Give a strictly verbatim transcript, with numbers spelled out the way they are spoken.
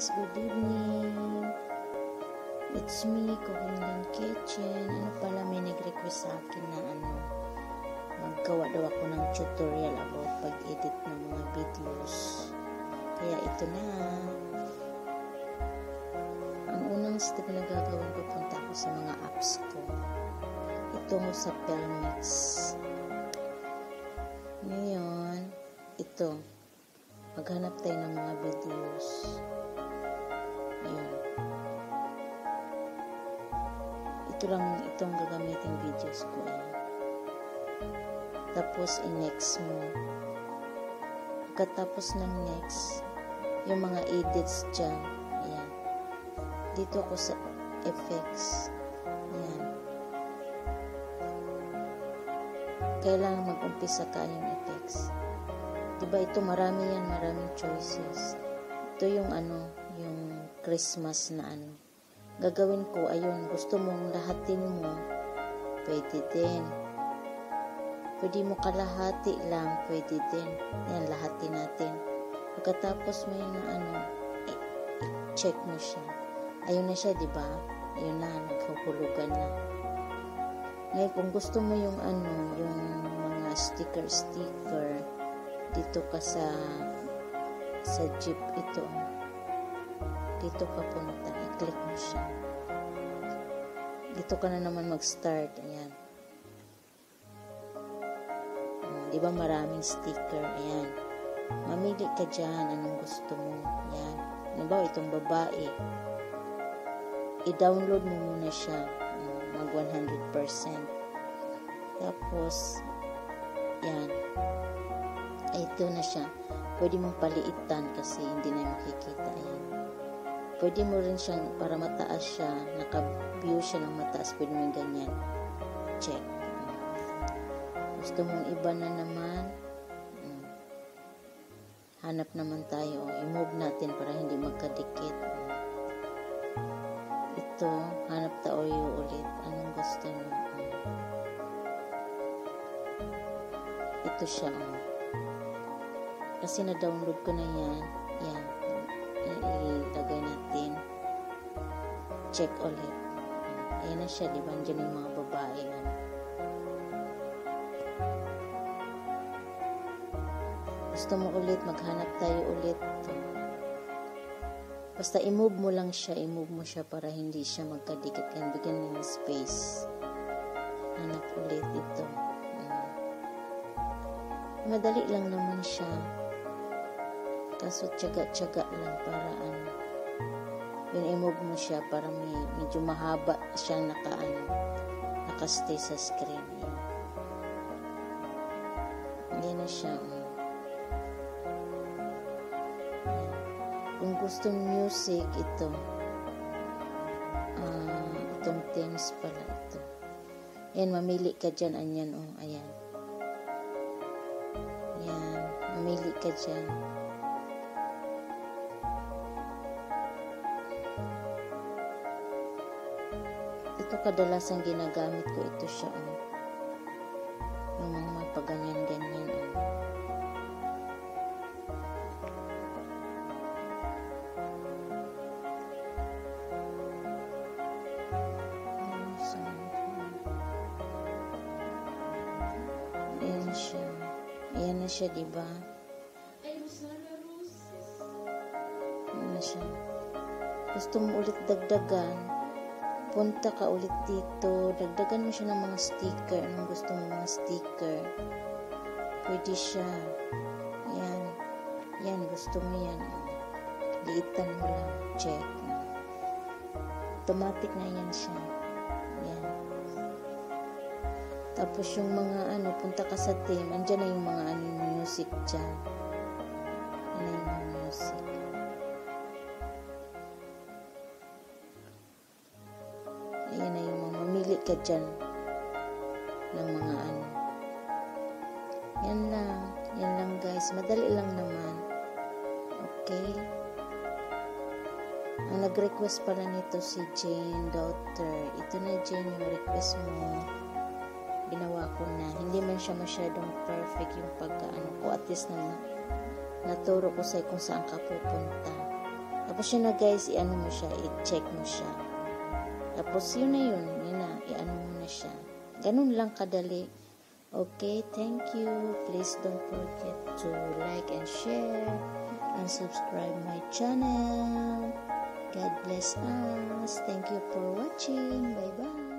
guys, good evening. It's me, Cooking Lane Kitchen. Ano pala, may nag-request sa akin na ano, maggawa daw ako ng tutorial about pag-edit ng mga videos. Kaya ito na. Ang unang step na gagawin ko, punta ako sa mga apps ko. Ito mo sa Filmix. Ngayon, ito. Maghanap tayo ng mga videos. Ayan. Ito lang, itong gagamitin videos ko. Ayan. Tapos, i-next mo. Pagkatapos ng next, yung mga edits dyan. Ayan. Dito ako sa effects. Ayan. Kailangan mag-umpisa ka yung effects. Diba ito, marami yan, maraming choices. Ito yung ano, yung Christmas na ano. Gagawin ko, ayun, gusto mong lahatin mo, pwede din. Pwede mo kalahati lang, pwede din. Yan, lahatin natin. Pagkatapos mo yung ano, i-check mo siya. Ayun na siya, diba? Ayun na, naghuhulugan na. Ngayon, kung gusto mo yung ano, yung mga sticker-sticker, dito ka sa sa jeep ito. Dito ka punta. I-click mo siya. Dito ka na naman mag-start. Ayan. Hmm, di ba maraming sticker? Ayan. Mamili ka dyan. Anong gusto mo? Ayan. Halimbawa, itong babae. I-download mo muna siya. Mag one hundred percent. Tapos, yan. Ito na siya. Pwede mong paliitan kasi hindi na makikita. Ayan. Pwede mo rin siyang, para mataas siya, naka-view siya ng mataas, pwede mo ganyan. Check. Gusto mong iba na naman, hanap naman tayo. I-move natin para hindi magkadikit. Ito, hanap tayo ulit. Anong gusto mo? Ito siya. Kasi na-download ko na yan. Yan. Ilagay natin. Check ulit. Ayan na siya. Diba? Diyan yung mga babae. Yan. Gusto mo ulit. Maghanap tayo ulit. Basta i-move mo lang siya. I-move mo siya para hindi siya magkadikit. Yan. Bigyan mo ng space. Hanap ulit ito. Madali lang naman siya. Kaso tiyaga-tiyaga lang para ano. Yun, i-move mo siya para may medyo mahaba siyang naka ano, naka-stay sa screen. Yan. Hindi na siya. Um. Kung gusto music, ito. Uh, itong themes pala ito. Yan, mamili ka dyan. Anyan, oh, ayan. Yan, mamili ka dyan. Ito kadalasan ginagamit ko. Ito siya, oh. Yung mga paganyan-ganyan, oh. Ayan siya. Ayan na siya, diba? Ayan na siya. Gusto mo ulit dagdagan, punta ka ulit dito, dagdagan mo siya ng mga sticker. Anong gusto mo mga sticker? Pwede siya. Yan. Yan, gusto mo yan. Liitan mo lang. Check. Automatic na yan siya. Yan. Tapos yung mga ano, punta ka sa theme, andyan na yung mga ano, music dyan. Yan na yung mga music. Ayan na yung mga mamili ka dyan ng mga ano. Yan lang. Yan lang guys. Madali lang naman. Okay. Ang nag-request pala nito si Jane Daughter. Ito na Jane yung request mo. Ginawa ko na. Hindi man siya masyadong perfect yung pagkaano ko. At least na naturo ko sa'yo kung saan ka pupunta. Tapos yun na guys, i-ano mo siya, i-check mo siya. Tapos yun na yun, yun na, i-ano mo na siya. Ganun lang kadali. Okay, thank you. Please don't forget to like and share and subscribe my channel. God bless us. Thank you for watching. Bye-bye.